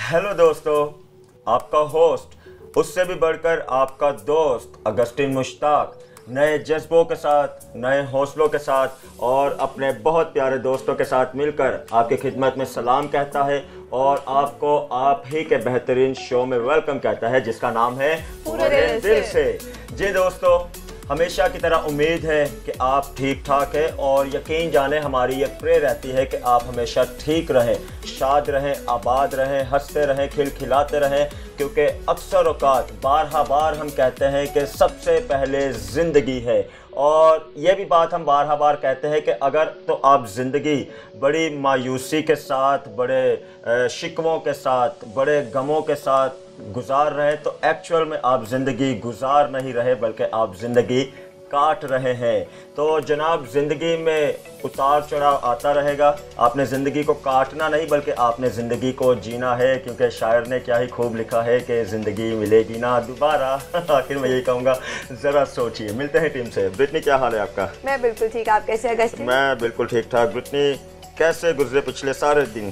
Hello दोस्तों, आपका host उससे भी बढ़कर आपका दोस्त अगस्टिन मुश्ताक नए जज्बों के साथ, नए हौसलों के साथ और अपने बहुत प्यारे दोस्तों के साथ मिलकर आपकी खिदमत में सलाम कहता है और आपको आप ही के बेहतरीन शो में वेलकम कहता है, जिसका नाम है पूरे दिल से। जी दोस्तों, हमेशा की तरह उम्मीद है कि आप ठीक ठाक हैं और यकीन जाने हमारी ये प्रे रहती है कि आप हमेशा ठीक रहें, शाद रहें, आबाद रहें, हंसते रहें, खिलखिलाते रहें, क्योंकि अक्सर औकात बार हम कहते हैं कि सबसे पहले ज़िंदगी है। और ये भी बात हम बार कहते हैं कि अगर तो आप ज़िंदगी बड़ी मायूसी के साथ, बड़े शिकवों के साथ, बड़े गमों के साथ गुजार रहे तो एक्चुअल में आप ज़िंदगी गुजार नहीं रहे बल्कि आप ज़िंदगी काट रहे हैं। तो जनाब, ज़िंदगी में उतार चढ़ाव आता रहेगा, आपने ज़िंदगी को काटना नहीं बल्कि आपने ज़िंदगी को जीना है, क्योंकि शायर ने क्या ही खूब लिखा है कि ज़िंदगी मिलेगी ना दोबारा। आखिर मैं यही कहूँगा, ज़रा सोचिए। मिलते हैं टीम से। ब्रिटनी, क्या हाल है आपका? मैं बिल्कुल ठीक, आप कैसे अगस्टिन? मैं बिल्कुल ठीक ठाक। ब्रिटनी, कैसे गुजरे पिछले सारे दिन?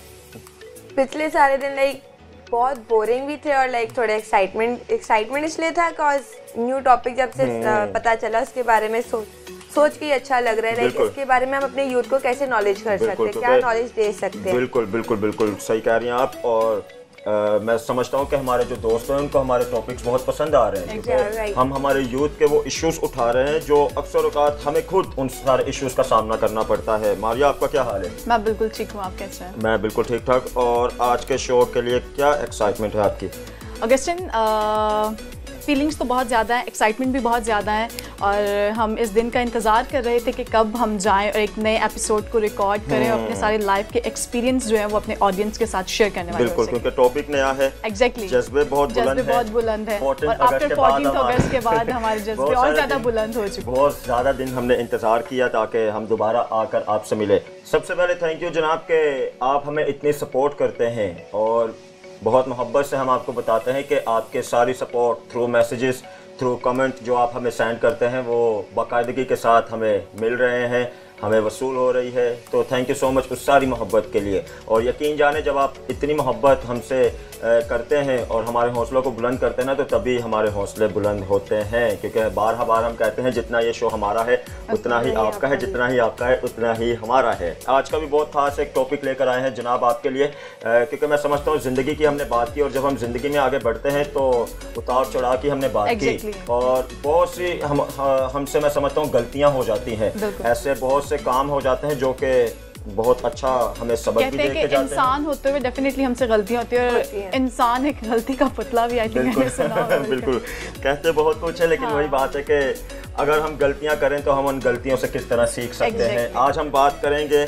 पिछले सारे दिन लाइक बहुत बोरिंग भी थे और लाइक थोड़े एक्साइटमेंट इसलिए था बिकॉज न्यू टॉपिक जब से पता चला उसके बारे में सोच के अच्छा लग रहा है। लाइक इसके बारे में हम अपने यूथ को कैसे नॉलेज कर सकते हैं, क्या नॉलेज दे सकते हैं। बिल्कुल सही कह रही हैं आप। और मैं समझता हूँ कि हमारे जो दोस्त हैं उनको हमारे टॉपिक्स बहुत पसंद आ रहे हैं, क्योंकि हम हमारे यूथ के वो इश्यूज उठा रहे हैं जो अक्सर औकात हमें खुद उन सारे इश्यूज का सामना करना पड़ता है। मारिया, आपका क्या हाल है? मैं बिल्कुल ठीक हूँ, आप कैसे हैं? मैं बिल्कुल ठीक ठाक। और आज के शो के लिए क्या एक्साइटमेंट है आपकी? अगस्टिन, फीलिंग्स तो बहुत ज़्यादा है, एक्साइटमेंट भी बहुत ज़्यादा है और हम इस दिन का इंतज़ार कर रहे थे कि कब हम जाएं और एक नए एपिसोड को रिकॉर्ड करें और अपने सारे लाइफ के एक्सपीरियंस जो है वो अपने ऑडियंस के साथ शेयर करने वाले हैं। बिल्कुल, क्योंकि टॉपिक नया है। एग्जैक्टली, जज्बे बहुत बुलंद है और आफ्टर 14 अगस्त के बाद हमारे जज्बे और ज़्यादा बुलंद हो चुके हैं। बहुत ज़्यादा दिन हमने इंतज़ार किया ताकि हम दोबारा आकर आपसे मिले। सबसे पहले थैंक यू जनाब कि आप हमें इतनी सपोर्ट करते हैं और बहुत मोहब्बत से हम आपको बताते हैं कि आपके सारी support through messages, through comment जो आप हमें सेंड करते हैं वो बाकायदगी के साथ हमें मिल रहे हैं, हमें वसूल हो रही है। तो थैंक यू सो मच उस सारी मोहब्बत के लिए। और यकीन जाने, जब आप इतनी मोहब्बत हमसे करते हैं और हमारे हौसलों को बुलंद करते हैं ना, तो तभी हमारे हौसले बुलंद होते हैं। क्योंकि बार हम कहते हैं जितना ये शो हमारा है उतना ही आपका है, जितना ही आपका है उतना ही हमारा है। आज का भी बहुत खास एक टॉपिक लेकर आए हैं जनाब आपके लिए, क्योंकि मैं समझता हूँ ज़िंदगी की हमने बात की और जब हम ज़िंदगी में आगे बढ़ते हैं तो उतार चढ़ाव की हमने बात की और बहुत सी हमसे मैं समझता हूँ गलतियाँ हो जाती हैं। ऐसे बहुत से काम हो जाते हैं जो कि बहुत अच्छा हमें सबक भी देके जाते हैं। इंसान होते हुए डेफिनेटली हमसे गलतियां होती है और इंसान एक गलती का पुतला भी, आई थिंक मैंने सुना। बिल्कुल, कहते बहुत कुछ है लेकिन वही बात है कि अगर हम गलतियां करें तो हम उन गलतियों से किस तरह सीख सकते हैं। आज हम बात करेंगे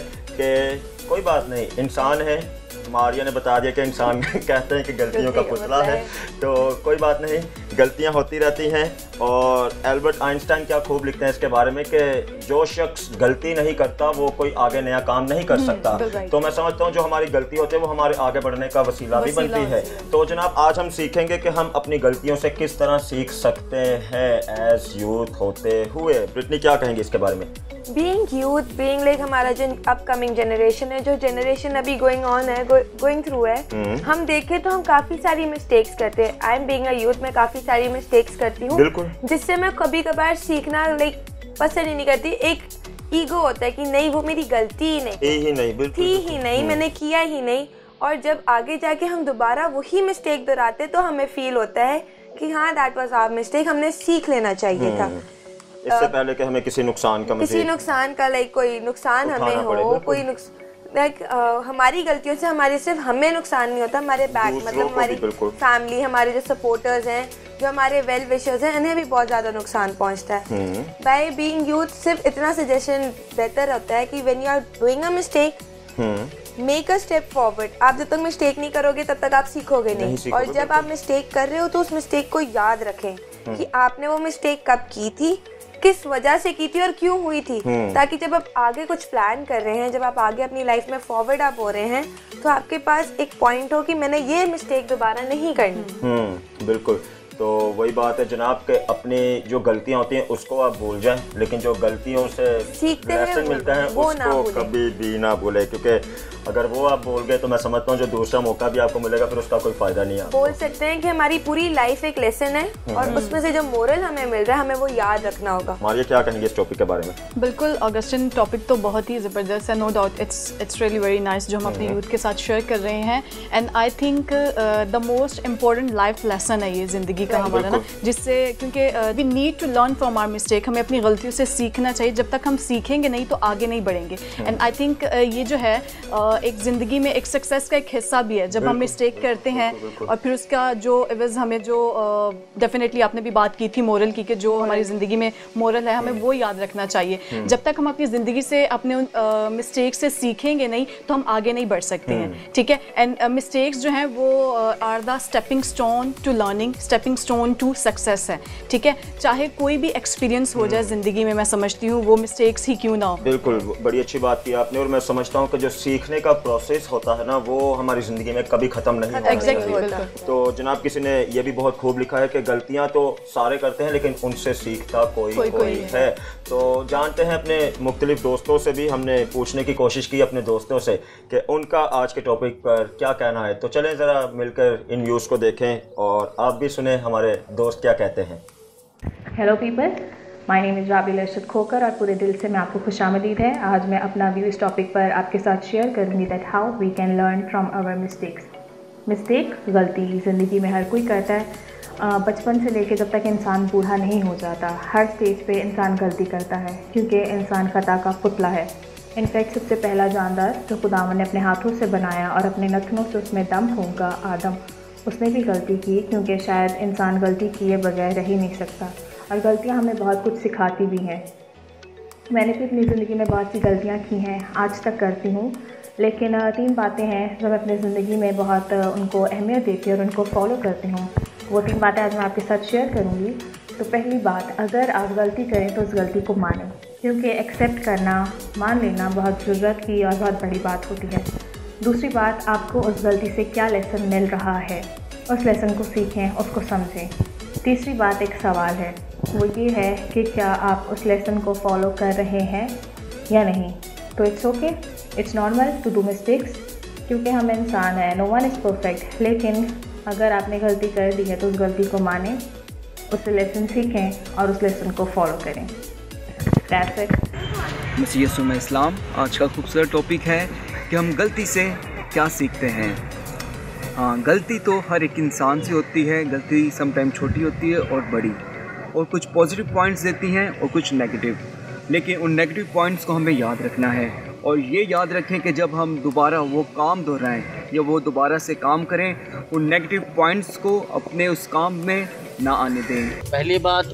कि कोई बात नहीं, इंसान है। मारिया ने बता दिया कि इंसान कहते हैं कि गलतियों का पुतला है, तो कोई बात नहीं, गलतियां होती रहती हैं। और एल्बर्ट आइंस्टाइन क्या खूब लिखते हैं इसके बारे में कि जो शख्स गलती नहीं करता वो कोई आगे नया काम नहीं कर सकता। तो मैं समझता हूँ जो हमारी गलती होती है वो हमारे आगे बढ़ने का वसीला भी बनती है। तो जनाब, आज हम सीखेंगे कि हम अपनी गलतियों से किस तरह सीख सकते हैं एज यूथ होते हुए। ब्रिटनी, क्या कहेंगे इसके बारे में? बीइंग यूथ, बीइंग लाइक हमारा जो अपकमिंग जनरेशन है, जो जनरेशन अभी गोइंग ऑन है, गोइंग थ्रू है, हम देखें तो हम काफ़ी सारी मिस्टेक्स करते हैं। I am being a youth, मैं काफ़ी सारी मिस्टेक्स करती हूँ जिससे मैं कभी कभार सीखना लाइक पसंद ही नहीं करती। एक ईगो होता है कि नहीं, वो मेरी गलती ही नहीं थी ही नहीं, मैंने किया ही नहीं। और जब आगे जाके हम दोबारा वही मिस्टेक दोहराते तो हमें फील होता है कि हाँ, दैट वाज आवर मिस्टेक, हमने सीख लेना चाहिए था इससे पहले कि हमें किसी नुकसान का लाइक कोई नुकसान हमें हो, कोई लाइक हमारी गलतियों से हमारे सिर्फ हमें नुकसान नहीं होता, हमारे बैक मतलब हमारी फैमिली, हमारे जो सपोर्टर्स हैं, जो हमारे वेल विशर्स हैं, इन्हें भी बहुत ज़्यादा नुकसान पहुंचता है। बाय बीइंग यूथ सिर्फ इतना सजेशन बेहतर होता है कि when you are doing a mistake, make a step forward. आप जब तक मिस्टेक नहीं करोगे तब तक आप सीखोगे नहीं। और जब आप मिस्टेक कर रहे हो तो उस मिस्टेक को याद रखें कि आपने वो मिस्टेक कब की थी, किस वजह से की थी और क्यों हुई थी, ताकि जब आप आगे कुछ प्लान कर रहे हैं, जब आप आगे अपनी लाइफ में फॉरवर्ड आप हो रहे हैं, तो आपके पास एक पॉइंट हो कि मैंने ये मिस्टेक दोबारा नहीं करनी। बिल्कुल। तो वही बात है जनाब के अपनी जो गलतियां होती हैं उसको आप भूल जाएं, लेकिन जो गलतियों से लेसन मिलता है उसको कभी भी ना भूलें, क्योंकि अगर वो आप बोल गए तो मैं समझता हूँ जो दूसरा मौका भी आपको मिलेगा फिर उसका कोई फायदा नहीं है। बोल सकते हैं कि हमारी पूरी लाइफ एक लेसन है और उसमें से जो मोरल हमें मिल रहा है हमें वो याद रखना होगा। मारिया क्या कहेंगे इस टॉपिक के बारे में? बिल्कुल ऑगस्टिन, टॉपिक तो बहुत ही ज़बरदस्त है, no doubt it's really very nice जो हम अपने यूथ के साथ शेयर कर रहे हैं। And I think the most important life lesson है ये ज़िंदगी का हमारा ना, जिससे क्योंकि we need to learn from our mistake, हमें अपनी गलतियों से सीखना चाहिए। जब तक हम सीखेंगे नहीं तो आगे नहीं बढ़ेंगे। एंड आई थिंक ये जो है एक ज़िंदगी में एक सक्सेस का एक हिस्सा भी है जब हम मिस्टेक करते हैं और फिर उसका जो एवज़ हमें जो डेफिनेटली आपने भी बात की थी मोरल की कि जो हमारी ज़िंदगी में मोरल है हमें वो याद रखना चाहिए। जब तक हम अपनी ज़िंदगी से अपने मिस्टेक से सीखेंगे नहीं तो हम आगे नहीं बढ़ सकते हैं, ठीक है। एंड मिस्टेक्स जो हैं वो are the stepping stone to learning, stepping stone to success है, ठीक है। चाहे कोई भी एक्सपीरियंस हो जाए ज़िंदगी में, मैं समझती हूँ वो मिस्टेक्स ही क्यों ना हो। बिल्कुल, बड़ी अच्छी बात की आपने। और मैं समझता हूँ कि जो सीखने का प्रोसेस होता है ना वो हमारी ज़िंदगी में कभी ख़त्म नहीं होता। Exactly. तो जनाब किसी ने ये भी बहुत खूब लिखा है कि गलतियाँ तो सारे करते हैं लेकिन उनसे सीखता कोई है। तो जानते हैं अपने मुख्तलिफ दोस्तों से भी हमने पूछने की कोशिश की अपने दोस्तों से कि उनका आज के टॉपिक पर क्या कहना है। तो चलें ज़रा मिलकर इन व्यूज़ को देखें और आप भी सुने हमारे दोस्त क्या कहते हैं। Hello people, my name is Rabil Arshad Khokar और पूरे दिल से मैं आपको खुशामदीद है। आज मैं अपना व्यू इस टॉपिक पर आपके साथ शेयर करूंगी that how we can learn from our mistakes. Mistake, गलती ज़िंदगी में हर कोई करता है। बचपन से लेकर जब तक इंसान बूढ़ा नहीं हो जाता हर स्टेज पे इंसान गलती करता है, क्योंकि इंसान खता का पुतला है। इनफैक्ट सबसे पहला जानदार जो खुदावन ने अपने हाथों से बनाया और अपने नथनों से उसमें दम फूंका, आदम, उसने भी गलती की, क्योंकि शायद इंसान गलती किए बगैर रह ही नहीं सकता। और गलतियाँ हमें बहुत कुछ सिखाती भी हैं। मैंने भी अपनी ज़िंदगी में बहुत सी गलतियाँ की हैं, आज तक करती हूँ, लेकिन 3 बातें हैं जो मैं अपनी ज़िंदगी में बहुत उनको अहमियत देती हूँ और उनको फॉलो करती हूँ। वो 3 बातें आज मैं आपके साथ शेयर करूँगी। तो पहली बात, अगर आप गलती करें तो उस गलती को मानें, क्योंकि एक्सेप्ट करना, मान लेना बहुत ज़रूरत की और बहुत बड़ी बात होती है। दूसरी बात, आपको उस गलती से क्या लेसन मिल रहा है, उस लेसन को सीखें, उसको समझें। तीसरी बात एक सवाल है, वो ये है कि क्या आप उस लेसन को फॉलो कर रहे हैं या नहीं। तो it's okay, it's normal to do mistakes, क्योंकि हम इंसान हैं, नो वन इज़ परफेक्ट। लेकिन अगर आपने गलती कर दी है तो उस गलती को मानें, उससे लेसन सीखें और उस लेसन को फॉलो करें। That's it. मसीह इस्लाम, आज का खूबसूरत टॉपिक है कि हम गलती से क्या सीखते हैं। हाँ, गलती तो हर एक इंसान से होती है। गलती समटाइम छोटी होती है और बड़ी, और कुछ पॉजिटिव पॉइंट्स देती हैं और कुछ नेगेटिव। लेकिन उन नेगेटिव पॉइंट्स को हमें याद रखना है और ये याद रखें कि जब हम दोबारा वो काम दोहराएं या वो दोबारा से काम करें, उन नेगेटिव पॉइंट्स को अपने उस काम में ना आने दें। पहली बात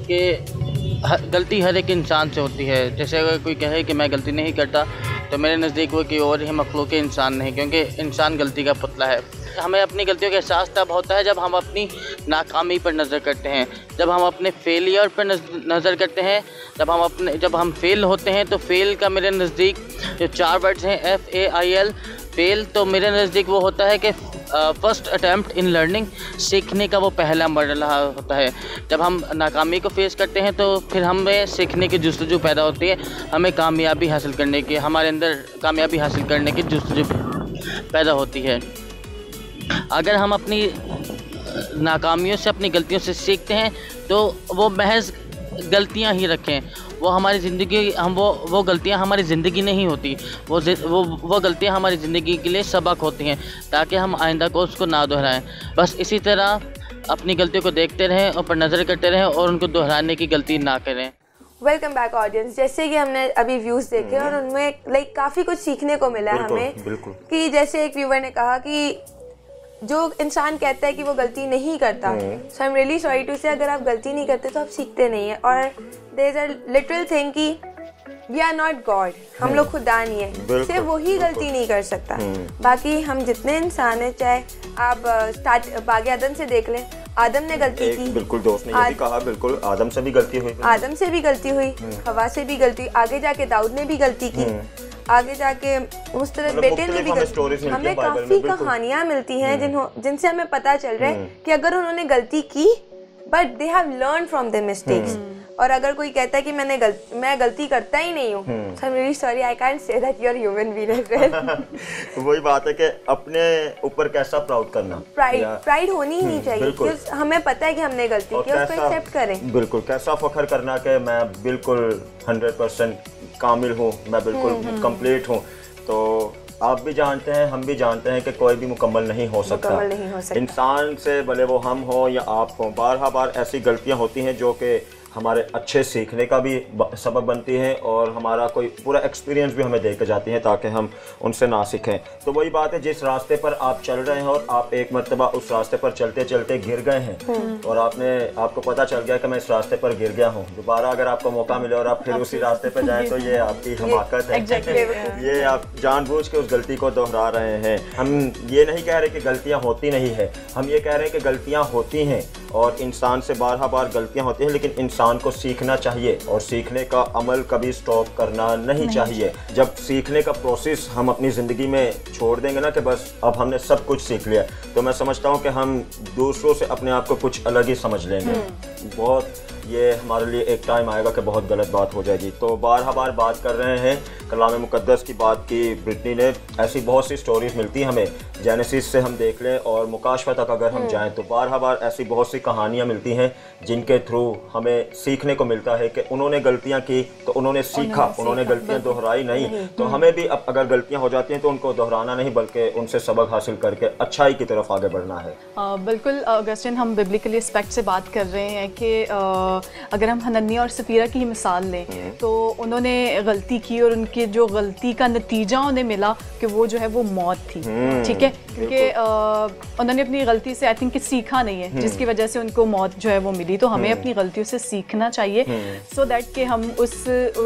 कि गलती हर एक इंसान से होती है। जैसे अगर कोई कहे कि मैं गलती नहीं करता तो मेरे नज़दीक वो कि और ही मखलूक इंसान नहीं, क्योंकि इंसान गलती का पुतला है। हमें अपनी गलतियों का एहसास तब होता है जब हम अपनी नाकामी पर नज़र करते हैं, जब हम अपने फेलियर पर नज़र करते हैं, जब हम फेल होते हैं। तो फेल का मेरे नज़दीक जो 4 वर्ड्स हैं FAIL, फेल, तो मेरे नज़दीक वो होता है कि फर्स्ट अटैम्प्ट इन लर्निंग, सीखने का वो पहला मरहला होता है। जब हम नाकामी को फेस करते हैं तो फिर हमें सीखने की जुस्तजू पैदा होती है, हमें कामयाबी हासिल करने की, हमारे अंदर कामयाबी हासिल करने की जुस्तजू पैदा होती है। अगर हम अपनी नाकामियों से, अपनी गलतियों से सीखते हैं तो वो महज गलतियां ही रखें, वो हमारी ज़िंदगी, वो गलतियां हमारी ज़िंदगी नहीं होती, वो गलतियां हमारी ज़िंदगी के लिए सबक होती हैं, ताकि हम आइंदा को उसको ना दोहराएं। बस इसी तरह अपनी गलतियों को देखते रहें, उन पर नज़र करते रहें और उनको दोहराने की गलती ना करें। Welcome back audience. जैसे कि हमने अभी व्यूज़ देखे और उनमें काफ़ी कुछ सीखने को मिला हमें, कि जैसे एक व्यूवर ने कहा कि जो इंसान कहता है कि वो गलती नहीं करता, so I am really sorry to say, अगर आप गलती नहीं करते तो आप सीखते नहीं है। और there is a literal thing कि वी आर नॉट गॉड, हम लोग खुदा नहीं है, सिर्फ वही गलती नहीं कर सकता। बाकी हम जितने इंसान हैं, चाहे आप बागे आदम से देख लें, आदम ने गलती की, बिल्कुल दोस्त ने ये भी कहा, बिल्कुल आदम से भी गलती हुई, हवा से भी गलती, आगे जाके दाऊद ने भी गलती की, आगे जाके उस तरह बेटे ने भी गलती। हमें काफ़ी कहानियाँ मिलती हैं जिनसे हमें पता चल रहा है कि अगर उन्होंने गलती की but they have learn from their mistakes. और अगर कोई कहता है कि मैं गलती करता ही नहीं हूँ, so I am really sorry, I can't say that you are human being as well. वही बात है कि अपने ऊपर कैसा प्राउड करना, प्राइड होनी ही नहीं चाहिए, क्योंकि हमें पता है कि हमने गलती की, उसको एक्सेप्ट करें। बिल्कुल, कैसा फख्र करना कि मैं बिल्कुल 100% कामिल हूँ, मैं बिल्कुल कंप्लीट हूँ। तो आप भी जानते हैं, हम भी जानते हैं कि कोई भी मुकम्मल नहीं हो सकता। इंसान से भले वो हम हो या आप हो, बार ऐसी गलतियाँ होती हैं जो कि हमारे अच्छे सीखने का भी सबब बनती हैं और हमारा कोई पूरा एक्सपीरियंस भी हमें दे के जाती हैं ताकि हम उनसे ना सीखें। तो वही बात है, जिस रास्ते पर आप चल रहे हैं और आप एक मरतबा उस रास्ते पर चलते चलते गिर गए हैं और आपको पता चल गया कि मैं इस रास्ते पर गिर गया हूँ, दोबारा अगर आपको मौका मिले और आप फिर उसी रास्ते पर जाएँ तो ये आपकी हमाकत है। ये आप जानबूझ के उस गलती को दोहरा रहे हैं। हम ये नहीं कह रहे कि गलतियाँ होती नहीं है, हम ये कह रहे हैं कि गलतियाँ होती हैं और इंसान से बार गलतियाँ होती हैं, लेकिन इंसान को सीखना चाहिए और सीखने का अमल कभी स्टॉप करना नहीं चाहिए। जब सीखने का प्रोसेस हम अपनी ज़िंदगी में छोड़ देंगे ना कि बस अब हमने सब कुछ सीख लिया, तो मैं समझता हूँ कि हम दूसरों से अपने आप को कुछ अलग ही समझ लेंगे। बहुत ये हमारे लिए एक टाइम आएगा कि बहुत गलत बात हो जाएगी। तो बार बात कर रहे हैं कलाम मुक़द्दस की बात की ब्रिटनी ने। ऐसी बहुत सी स्टोरीज मिलती हैं हमें, जेनेसिस से हम देख लें और मुकाशफा तक अगर हम जाएं तो बार ऐसी बहुत सी कहानियां मिलती हैं जिनके थ्रू हमें सीखने को मिलता है कि उन्होंने गलतियां की तो उन्होंने सीखा, उन्होंने गलतियां दोहराई नहीं। तो हमें भी अब अगर गलतियां हो जाती हैं तो उनको दोहराना नहीं बल्कि उनसे सबक हासिल करके अच्छाई की तरफ आगे बढ़ना है। बिल्कुल ऑगस्टिन, हम बिब्लिकली एस्पेक्ट से बात कर रहे हैं कि अगर हम हनन्याह और सफीरा की ही मिसाल लें तो उन्होंने गलती की और उनकी जो गलती का नतीजा उन्हें मिला कि वो जो है वो मौत थी। ठीक है, क्योंकि उन्होंने अपनी गलती से आई थिंक सीखा नहीं है, जिसकी वजह से उनको मौत जो है वो मिली। तो हमें अपनी गलतियों से सीखना चाहिए सो दैट कि हम उस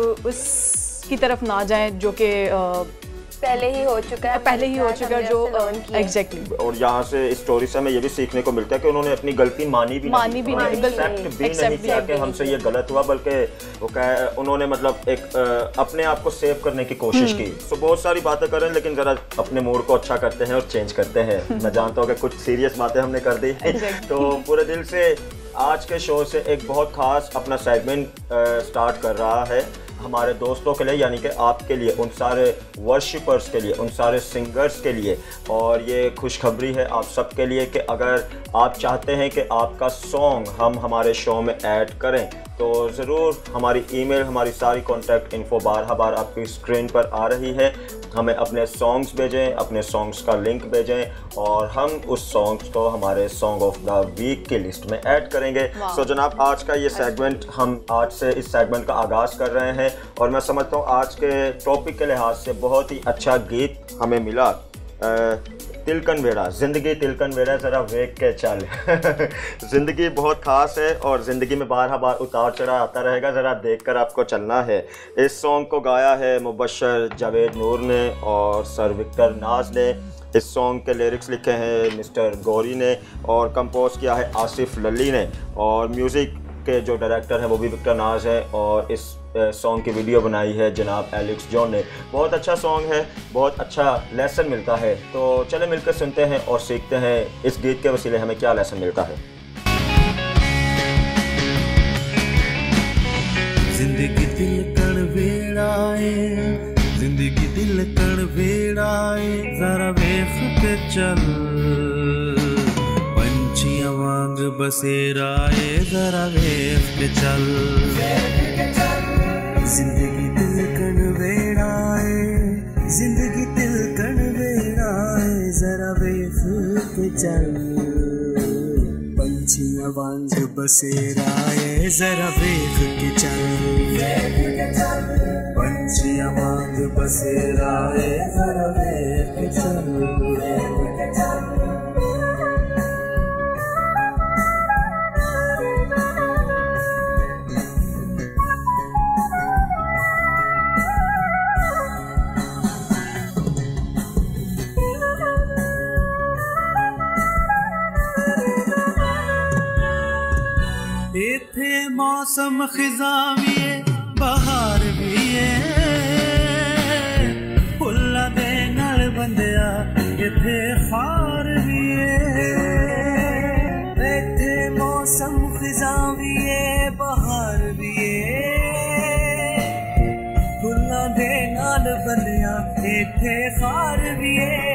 की तरफ ना जाएं जो कि पहले ही हो चुका है जो एग्जैक्टली। और यहाँ से इस स्टोरी से हमें ये भी सीखने को मिलता है कि उन्होंने अपनी गलती मानी भी नहीं किया कि हमसे ये गलत हुआ, बल्कि वो उन्होंने मतलब एक अपने आप को सेव करने की कोशिश की। तो बहुत सारी बातें कर रहे हैं, लेकिन जरा अपने मूड को अच्छा करते हैं और चेंज करते हैं। मैं जानता हूँ कि कुछ सीरियस बातें हमने कर दी तो पूरे दिल से आज के शो से एक बहुत खास अपना सेगमेंट स्टार्ट कर रहा है हमारे दोस्तों के लिए, यानी कि आपके लिए, उन सारे वर्शिपर्स के लिए, उन सारे सिंगर्स के लिए। और ये खुशखबरी है आप सबके लिए कि अगर आप चाहते हैं कि आपका सॉन्ग हम हमारे शो में ऐड करें तो ज़रूर हमारी ईमेल, हमारी सारी कॉन्टैक्ट इन्फो बार आपकी स्क्रीन पर आ रही है। हमें अपने सॉन्ग्स भेजें, अपने सॉन्ग्स का लिंक भेजें और हम उस सॉन्ग्स को हमारे सॉन्ग ऑफ द वीक की लिस्ट में ऐड करेंगे। सो जनाब, आज का ये सेगमेंट, हम आज से इस सेगमेंट का आगाज़ कर रहे हैं और मैं समझता हूँ आज के टॉपिक के लिहाज से बहुत ही अच्छा गीत हमें मिला। तिलकन वेड़ा, ज़िंदगी तिलकन वेड़ा, ज़रा वेख के चल। ज़िंदगी बहुत ख़ास है और ज़िंदगी में बार उतार चढ़ाव आता रहेगा, ज़रा देखकर आपको चलना है। इस सॉन्ग को गाया है मुबशर जावेद नूर ने और सर विक्टर नाज ने। इस सॉन्ग के लिरिक्स लिखे हैं मिस्टर गौरी ने और कंपोज किया है आसिफ लली ने और म्यूज़िक के जो डायरेक्टर हैं वो भी विक्टर नाज है और इस सॉन्ग की वीडियो बनाई है जनाब एलेक्स जॉन ने। बहुत अच्छा सॉन्ग है, बहुत अच्छा लेसन मिलता है। तो चले मिलकर सुनते हैं और सीखते हैं इस गीत के वसीले हमें क्या लेसन मिलता है। जिंदगी दिल कण वेड़ाए, जिंदगी दिल कण वेड़ाए, जरा वेख के चल, पंछियां वांग बसेराए, जरा वेख के चल। जिंदगी दिल कण वेड़ाए, जिंदगी दिल कण वेड़ाए, जरा वेख के चल, पंछियां वांग बसेराए, जरा वेख के चल, पंछियां वांग बसेराए, जरा वेख के चल। इथे मौसम खिज़ां भी है, बहार भी है, फुल्ला दे नाल बंदिया इथे खार भी है। इथे मौसम खिज़ां बहार भी फुल्लां दे नाल बंदियां इत्थे खार भी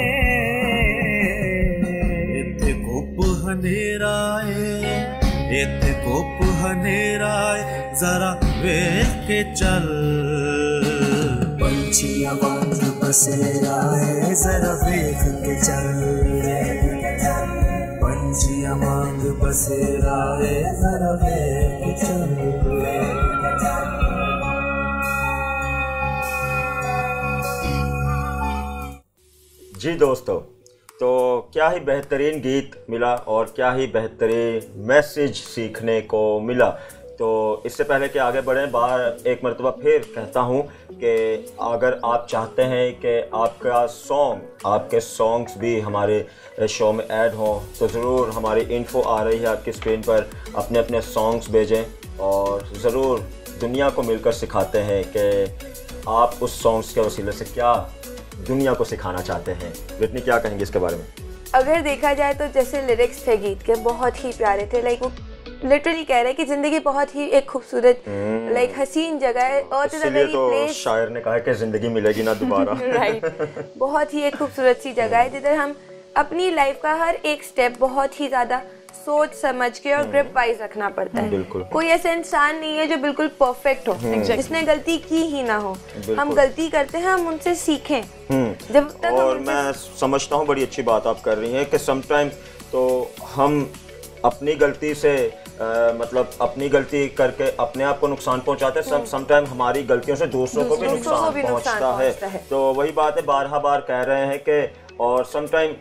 इत्थे कुप हनेरा इत्थे कुप हनेरा जरा वेख के चल पंछियां वांग बसेरा जरा वेख के चल पंछियां वांग बसेरा जरा वेख के चल। जी दोस्तों, तो क्या ही बेहतरीन गीत मिला और क्या ही बेहतरीन मैसेज सीखने को मिला। तो इससे पहले कि आगे बढ़ें, बाहर एक मरतबा फिर कहता हूँ कि अगर आप चाहते हैं कि आपके सॉन्ग्स भी हमारे शो में ऐड हों तो ज़रूर हमारी इन्फो आ रही है आपकी स्क्रीन पर, अपने अपने सॉन्ग्स भेजें और ज़रूर दुनिया को मिलकर सिखाते हैं कि आप उस सॉन्ग्स के वसीले से क्या दुनिया को सिखाना चाहते हैं। बिटनी क्या कहेंगे इसके बारे में? अगर देखा जाए तो जैसे लिरिक्स थे गीत के बहुत ही प्यारे थे, लाइक वो लिटरली कह रहे हैं कि जिंदगी बहुत ही एक खूबसूरत लाइक हसीन जगह है और इसलिए तो शायर ने कहा कि जिंदगी मिलेगी ना दोबारा। राइट, बहुत ही एक खूबसूरत सी जगह है जिधर हम अपनी लाइफ का हर एक स्टेप बहुत ही ज़्यादा सोच समझ के और ग्रिप वाइज रखना पड़ता है। कोई ऐसा इंसान नहीं है जो बिल्कुल परफेक्ट हो, जिसने गलती की ही ना हो। हम गलती करते हैं, हम उनसे सीखें जब तक। और मैं समझता हूँ बड़ी अच्छी बात आप कर रही हैं कि समटाइम तो हम अपनी गलती से मतलब अपनी गलती करके अपने आप को नुकसान पहुंचाते हैं, समटाइम हमारी गलतियों से दूसरों को भी नुकसान पहुंचता है। तो वही बात है, बारहा बार कह रहे हैं कि और समटाइम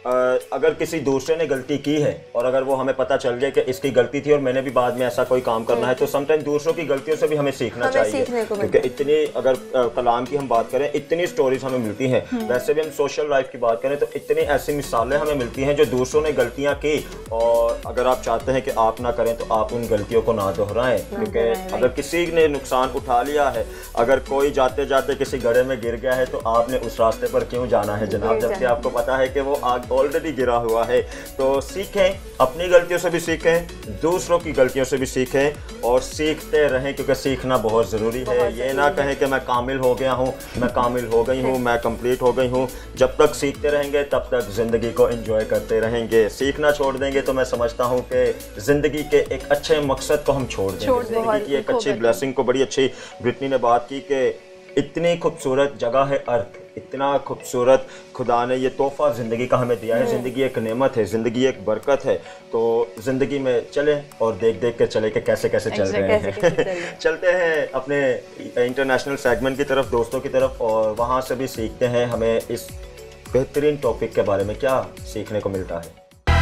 अगर किसी दूसरे ने गलती की है और अगर वो हमें पता चल गया कि इसकी गलती थी और मैंने भी बाद में ऐसा कोई काम करना है, तो समटाइम दूसरों की गलतियों से भी हमें सीखना चाहिए। क्योंकि इतनी अगर कलाम की हम बात करें, इतनी स्टोरीज हमें मिलती हैं। वैसे भी हम सोशल लाइफ की बात करें तो इतनी ऐसी मिसालें हमें मिलती हैं जो दूसरों ने गलतियाँ की, और अगर आप चाहते हैं कि आप ना करें तो आप उन गलतियों को ना दोहराएं। क्योंकि अगर किसी ने नुकसान उठा लिया है, अगर कोई जाते जाते किसी गड्ढे में गिर गया है तो आपने उस रास्ते पर क्यों जाना है जनाब, जबकि आपको पता है कि वो आग ऑलरेडी गिरा हुआ है। तो सीखें, अपनी गलतियों से भी सीखें, दूसरों की गलतियों से भी सीखें और सीखते रहें, क्योंकि सीखना बहुत ज़रूरी है। ये ना कहें कि मैं कामिल हो गया हूँ, मैं कामिल हो गई हूँ, मैं कंप्लीट हो गई हूँ। जब तक सीखते रहेंगे तब तक ज़िंदगी को एंजॉय करते रहेंगे। सीखना छोड़ देंगे तो मैं समझता हूँ कि ज़िंदगी के एक अच्छे मकसद को हम छोड़ देंगे। ज़िंदगी की एक अच्छी ब्लेसिंग को, बड़ी अच्छी ब्रिटनी ने बात की कि इतनी खूबसूरत जगह है अर्थ, इतना खूबसूरत खुदा ने ये तोहफ़ा ज़िंदगी का हमें दिया है। ज़िंदगी एक नेमत है, ज़िंदगी एक बरकत है। तो ज़िंदगी में चलें और देख देख के चले कि कैसे कैसे चल रहे हैं। चलते हैं अपने इंटरनेशनल सेगमेंट की तरफ, दोस्तों की तरफ, और वहाँ से भी सीखते हैं हमें इस बेहतरीन टॉपिक के बारे में क्या सीखने को मिलता है।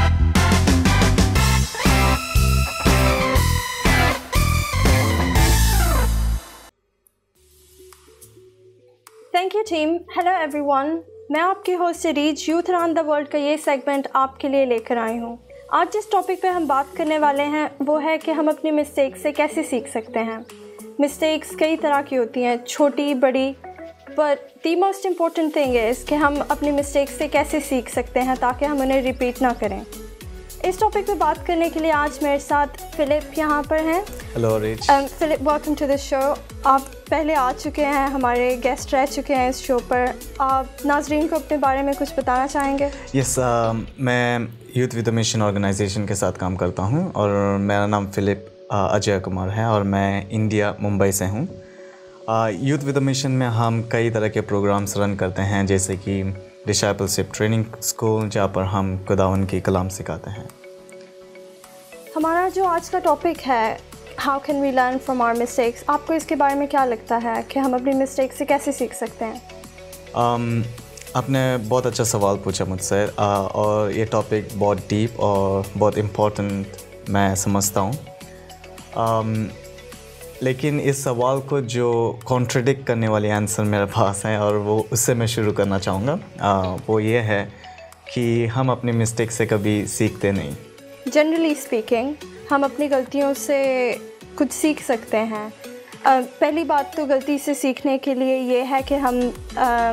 Thank you team. Hello everyone, मैं आपकी होस्ट रीज यूथ अराउंड द वर्ल्ड का ये सेगमेंट आपके लिए लेकर आई हूँ। आज जिस टॉपिक पे हम बात करने वाले हैं वो है कि हम अपनी मिस्टेक्स से कैसे सीख सकते हैं। मिस्टेक्स कई तरह की होती हैं, छोटी बड़ी, पर the most important thing is कि हम अपनी मिस्टेक्स से कैसे सीख सकते हैं ताकि हम उन्हें रिपीट ना करें। इस टॉपिक पे बात करने के लिए आज मेरे साथ फिलिप यहाँ पर हैं। Hello Rich. Philip, welcome to the show. आप पहले आ चुके हैं, हमारे गेस्ट रह चुके हैं इस शो पर। आप नाजरीन को अपने बारे में कुछ बताना चाहेंगे? यस, मैं यूथ विद मिशन ऑर्गेनाइजेशन के साथ काम करता हूँ और मेरा नाम फिलिप अजय कुमार है और मैं इंडिया मुंबई से हूँ। यूथ विद मिशन में हम कई तरह के प्रोग्राम्स रन करते हैं, जैसे कि डिसाइपलशिप ट्रेनिंग स्कूल, जहाँ पर हम खुदावन की कलाम सिखाते हैं। हमारा जो आज का टॉपिक है, how can we learn from our mistakes, आपको इसके बारे में क्या लगता है कि हम अपनी मिस्टेक से कैसे सीख सकते हैं? आपने बहुत अच्छा सवाल पूछा मुझसे, और ये टॉपिक बहुत डीप और बहुत इम्पोर्टेंट मैं समझता हूँ। लेकिन इस सवाल को जो कॉन्ट्रडिक्ट करने वाली आंसर मेरे पास है और वो उससे मैं शुरू करना चाहूँगा। वो ये है कि हम अपनी मिस्टेक से कभी सीखते नहीं। जनरली स्पीकिंग हम अपनी गलतियों से कुछ सीख सकते हैं। पहली बात तो गलती से सीखने के लिए ये है कि हम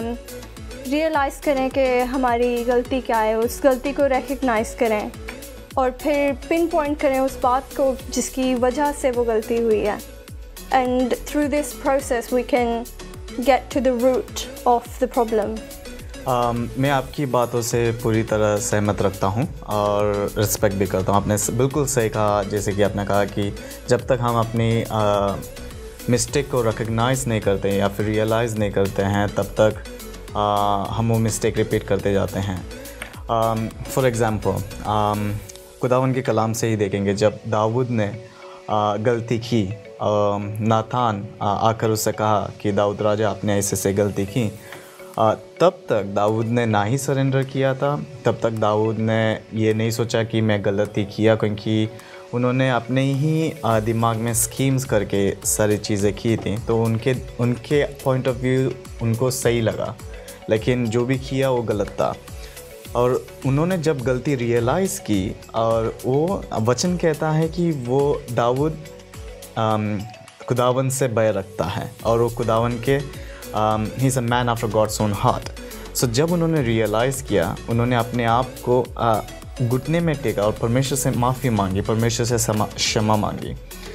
रियलाइज़ करें कि हमारी गलती क्या है, उस गलती को रिकग्नाइज़ करें और फिर पिन पॉइंट करें उस बात को जिसकी वजह से वो गलती हुई है। And through this process we can get to the root of the problem. मैं आपकी बातों से पूरी तरह सहमत रखता हूँ और रिस्पेक्ट भी करता हूँ। आपने बिल्कुल सही कहा, जैसे कि आपने कहा कि जब तक हम अपनी मिस्टेक को रिकग्नाइज़ नहीं करते या फिर रियलाइज़ नहीं करते हैं तब तक हम वो मिस्टेक रिपीट करते जाते हैं। फॉर एग्ज़ाम्पल खुदावन के कलाम से ही देखेंगे, जब दाऊद ने गलती की, नातान आकर उससे कहा कि दाऊद राजा आपने ऐसे गलती की, तब तक दाऊद ने ना ही सरेंडर किया था, तब तक दाऊद ने ये नहीं सोचा कि मैं गलती किया, क्योंकि उन्होंने अपने ही दिमाग में स्कीम्स करके सारी चीज़ें की थी। तो उनके पॉइंट ऑफ व्यू उनको सही लगा, लेकिन जो भी किया वो गलत था। और उन्होंने जब गलती रियलाइज़ की, और वो वचन कहता है कि वो दाऊद खुदावन से बैर रखता है और वो खुदावन के ही is a man after God's own heart. So जब उन्होंने रियलाइज़ किया, उन्होंने अपने आप को घुटने में टेका और परमेश्वर से माफ़ी मांगी, परमेश्वर से क्षमा मांगी।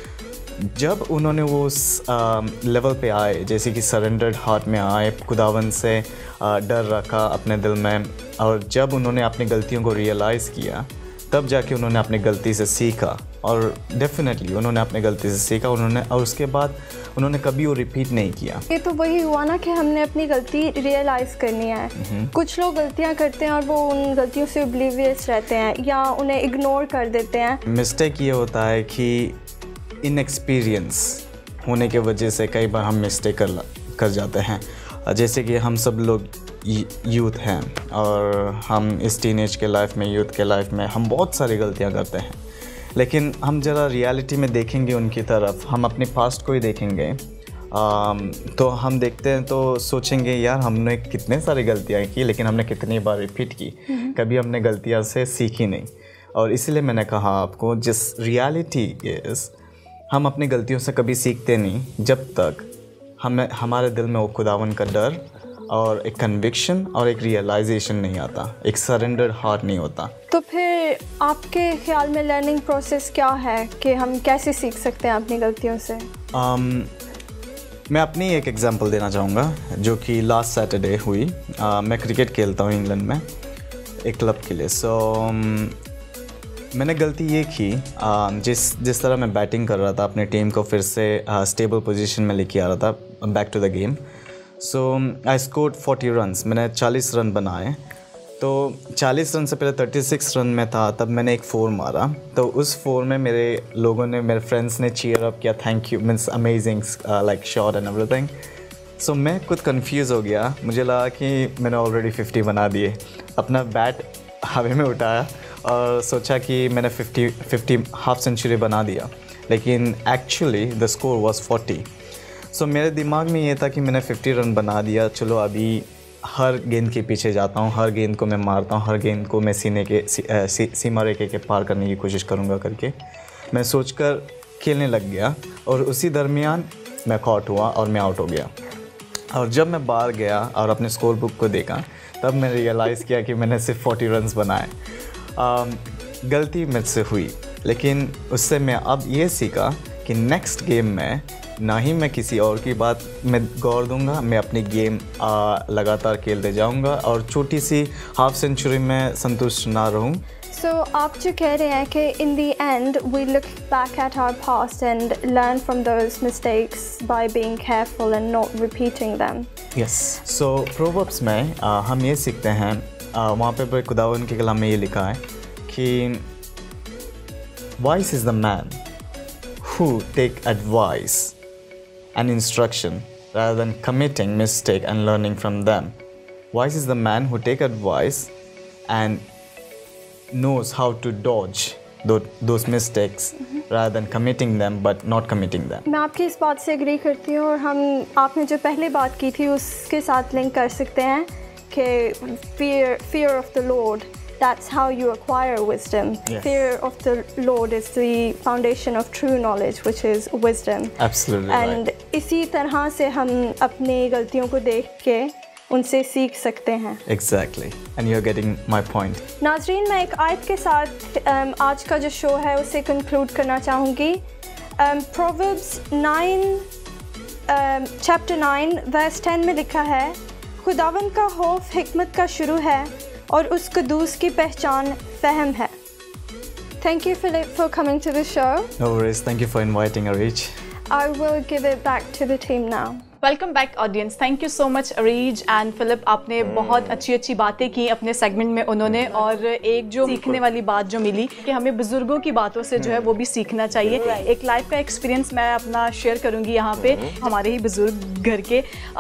जब उन्होंने वो उस लेवल पे आए, जैसे कि सरेंडर्ड हार्ट में आए, खुदावन से डर रखा अपने दिल में, और जब उन्होंने अपनी गलतियों को रियलाइज़ किया, तब जाके उन्होंने अपनी गलती से सीखा। और डेफिनेटली उन्होंने अपनी गलती से सीखा, और उसके बाद उन्होंने कभी वो रिपीट नहीं किया। ये तो वही हुआ ना कि हमने अपनी गलती रियलाइज़ करनी है। कुछ लोग गलतियाँ करते हैं और वो उन गलतियों से ओब्लिवियस रहते हैं या उन्हें इग्नोर कर देते हैं। मिस्टेक ये होता है कि इनएक्सपीरियंस होने के वजह से कई बार हम मिस्टेक कर जाते हैं। जैसे कि हम सब लोग यूथ हैं और हम इस टीनेज के लाइफ में, यूथ के लाइफ में हम बहुत सारी गलतियां करते हैं, लेकिन हम ज़रा रियलिटी में देखेंगे उनकी तरफ, हम अपने पास्ट को ही देखेंगे, तो हम देखते हैं तो सोचेंगे यार हमने कितने सारी गलतियाँ की, लेकिन हमने कितनी बार रिपीट की, कभी हमने गलतियाँ से सीखी नहीं। और इसलिए मैंने कहा आपको, जिस रियलिटी इज़ हम अपनी गलतियों से कभी सीखते नहीं जब तक हमारे दिल में वो खुदावन का डर और एक कन्विक्शन और एक रियलाइजेशन नहीं आता, एक सरेंडर्ड हार्ट नहीं होता। तो फिर आपके ख्याल में लर्निंग प्रोसेस क्या है कि हम कैसे सीख सकते हैं अपनी गलतियों से? मैं अपनी एक एग्जांपल देना चाहूँगा जो कि लास्ट सैटरडे हुई। मैं क्रिकेट खेलता हूँ इंग्लैंड में एक क्लब के लिए। मैंने गलती ये की, जिस तरह मैं बैटिंग कर रहा था, अपने टीम को फिर से स्टेबल पोजीशन में लेके आ रहा था back to the game. So I scored 40 runs, मैंने 40 रन बनाए। तो 40 रन से पहले 36 रन में था, तब मैंने एक 4 मारा। तो उस 4 में मेरे फ्रेंड्स ने चीयर अप किया, thank you, means amazing like shot and everything. So मैं खुद कंफ्यूज हो गया, मुझे लगा कि मैंने ऑलरेडी 50 बना दिए। अपना बैट हवा में उठाया और सोचा कि मैंने 50 हाफ सेंचुरी बना दिया, लेकिन एक्चुअली द स्कोर वाज 40। सो मेरे दिमाग में ये था कि मैंने 50 रन बना दिया, चलो अभी हर गेंद के पीछे जाता हूँ, हर गेंद को मैं मारता हूँ, हर गेंद को मैं सीमा रेखे के पार करने की कोशिश करूँगा करके मैं सोचकर खेलने लग गया। और उसी दरमियान मैं कॉट हुआ और मैं आउट हो गया। और जब मैं बाहर गया और अपने स्कोर बुक को देखा, तब मैंने रियलाइज़ किया कि मैंने सिर्फ 40 रन्स बनाए। गलती मुझसे हुई, लेकिन उससे मैं अब ये सीखा कि नेक्स्ट गेम में ना ही मैं किसी और की बात में गौर दूंगा, मैं अपनी गेम लगातार खेलते जाऊंगा और छोटी सी हाफ सेंचुरी में संतुष्ट ना रहूं। So आप जो कह रहे हैं कि in the end we look back at our past and learn from those mistakes by being careful and not repeating them. Yes. So Proverbs में हम ये सीखते हैं, वहाँ पे खुदावन के कलाम में ये लिखा है कि wise is the man who take advice and instruction rather than committing mistake and learning from them. Wise is the man who take advice and knows how to dodge those mistakes rather than committing them but not committing them. मैं आपकी इस बात से agree करती हूँ, और आपने जो पहले बात की थी उसके साथ लिंक कर सकते हैं कि fear of the Lord, that's how you acquire wisdom. Yes. Fear of the Lord is the foundation of true knowledge, which is wisdom. Absolutely. And इसी तरह से हम अपनी गलतियों को देख के उनसे सीख सकते हैं। Exactly, and you're getting my point. नाज़रीन, मैं एक आयत के साथ आज का जो शो है उसे कंक्लूड करना चाहूँगी। Proverbs 9 chapter 9 verse 10 में लिखा है, खुदावन का खौफ हिकमत का शुरू है और उस कदूस की पहचान फ़हम है। Thank you, Philip, for coming to the show. No worries. Thank you for inviting Arij. I will give it back to the team now. Welcome back audience. Thank you so much Areej and Philip, आपने बहुत अच्छी बातें की अपने segment में उन्होंने, और एक जो सीखने वाली बात जो मिली कि हमें बुजुर्गों की बातों से जो है वो भी सीखना चाहिए। एक लाइफ का एक्सपीरियंस मैं अपना शेयर करूंगी यहाँ पे। हमारे ही बुजुर्ग घर के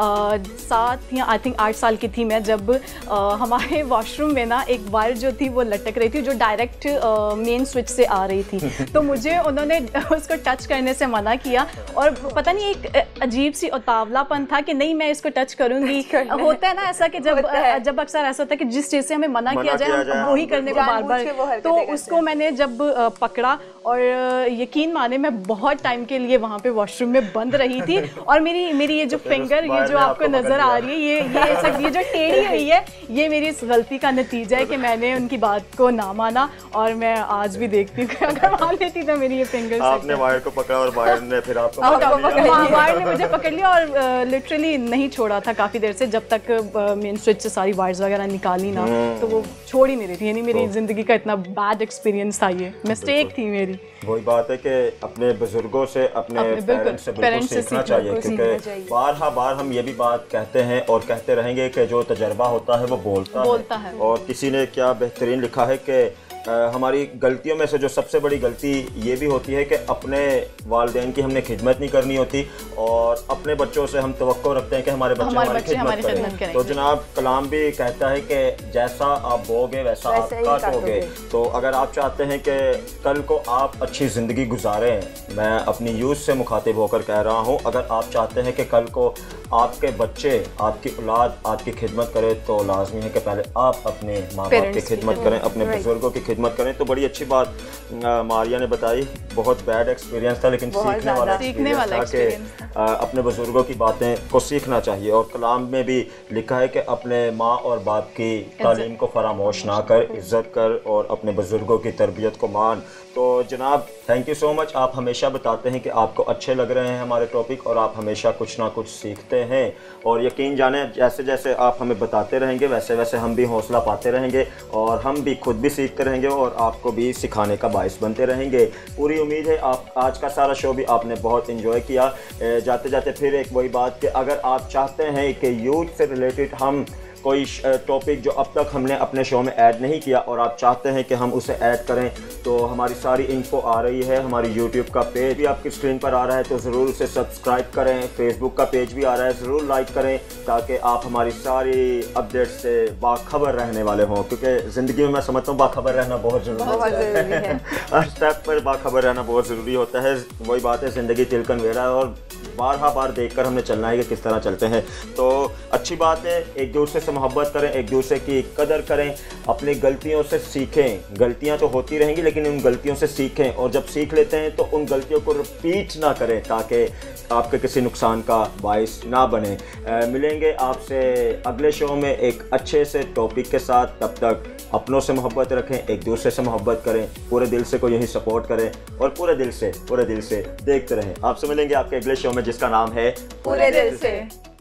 7 या आई थिंक 8 साल की थी मैं, जब हमारे वॉशरूम में ना एक वायर जो थी वो लटक रही थी जो डायरेक्ट मेन स्विच से आ रही थी। तो मुझे उन्होंने उसको टच करने से मना किया, और पता नहीं एक अजीब सी उतावलापन था कि नहीं मैं इसको टच करूंगी। होता है ना ऐसा कि जब अक्सर ऐसा होता है कि जिस चीज़ से हमें मना किया जाए हम वही करने को बार बार, तो उसको मैंने जब पकड़ा और यकीन माने मैं बहुत टाइम के लिए वहाँ पे वॉशरूम में बंद रही थी, और मेरी ये जो फिंगर ये जो आपको नज़र आ रही है ये जो टेढ़ी हुई है, ये मेरी इस गलती का नतीजा है कि मैंने उनकी बात को ना माना। और मैं आज भी देखती हूँ कि अगर मान लेती तो मेरी ये फिंगर, आपने वायर को पकड़ा और वायर ने फिर आपको वायर ने मुझे पकड़ लिया और लिटरली नहीं छोड़ा था काफ़ी देर से, जब तक मेन स्विच से सारी वायर्स वगैरह निकाली ना, तो वो छोड़ ही नहीं रही थी। यानी मेरी ज़िंदगी का इतना बैड एक्सपीरियंस था, ये मिस्टेक थी मेरी। वही बात है कि अपने बुजुर्गों से अपने पेरेंट्स से बिल्कुल सीखना चाहिए, क्योंकि बार हम ये भी बात कहते हैं और कहते रहेंगे कि जो तजर्बा होता है वो बोलता है। और किसी ने क्या बेहतरीन लिखा है कि हमारी गलतियों में से जो सबसे बड़ी गलती ये भी होती है कि अपने वालिदैन की हमने खिदमत नहीं करनी होती, और अपने बच्चों से हम तवक्को रखते हैं कि हमारे बच्चे हमारी खिदमत करें। तो जनाब कलाम भी कहता है कि जैसा आप बोगे वैसा आप काटोगे। तो अगर आप चाहते हैं कि कल को आप अच्छी ज़िंदगी गुजारें, मैं अपनी यूथ से मुखातिब होकर कह रहा हूँ, अगर आप चाहते हैं कि कल को आपके बच्चे आपकी औलाद आपकी खिदमत करे, तो लाजमी है कि पहले आप अपने माँ बाप की खिदमत करें, अपने बुजुर्गों की खिदमत करें। तो बड़ी अच्छी बात मारिया ने बताई, बहुत बैड एक्सपीरियंस था लेकिन सीखने वाला एक्सपीरियंस था कि अपने बुजुर्गों की बातें को सीखना चाहिए। और कलाम में भी लिखा है कि अपने माँ और बाप की तालीम को फरामोश ना कर, इज़्ज़त कर और अपने बुजुर्गों की तरबियत को मान। तो जनाब थैंक यू सो मच, आप हमेशा बताते हैं कि आपको अच्छे लग रहे हैं हमारे टॉपिक, और आप हमेशा कुछ ना कुछ सीखते हैं। और यकीन जाने जैसे जैसे आप हमें बताते रहेंगे वैसे वैसे हम भी हौसला पाते रहेंगे, और हम भी खुद भी सीखते रहेंगे और आपको भी सिखाने का बाइस बनते रहेंगे। पूरी उम्मीद है आप आज का सारा शो भी आपने बहुत इन्जॉय किया। जाते जाते फिर एक वही बात कि अगर आप चाहते हैं कि यूथ से रिलेटेड हम कोई टॉपिक जो अब तक हमने अपने शो में ऐड नहीं किया और आप चाहते हैं कि हम उसे ऐड करें, तो हमारी सारी इन्फो आ रही है। हमारी यूट्यूब का पेज भी आपकी स्क्रीन पर आ रहा है, तो ज़रूर उसे सब्सक्राइब करें। फेसबुक का पेज भी आ रहा है, ज़रूर लाइक करें ताकि आप हमारी सारी अपडेट से बाखबर रहने वाले हों, क्योंकि ज़िंदगी में मैं समझता हूँ बाखबर रहना बहुत ज़रूरी है। हर स्टेप पर बाखबर रहना बहुत ज़रूरी होता है। वही बात है, ज़िंदगी तिलकन वेरा है और बार देखकर हमने चलना है कि किस तरह चलते हैं। तो अच्छी बात है, एक दूसरे से मोहब्बत करें, एक दूसरे की कदर करें, अपनी गलतियों से सीखें। गलतियां तो होती रहेंगी लेकिन उन गलतियों से सीखें, और जब सीख लेते हैं तो उन गलतियों को रिपीट ना करें ताकि आपके किसी नुकसान का बाइस ना बने। मिलेंगे आपसे अगले शो में एक अच्छे से टॉपिक के साथ। तब तक अपनों से मोहब्बत रखें, एक दूसरे से मोहब्बत करें, पूरे दिल से को यही सपोर्ट करें और पूरे दिल से देखते रहें। आपसे मिलेंगे आपके अगले शो में जिसका नाम है पूरे दिल से।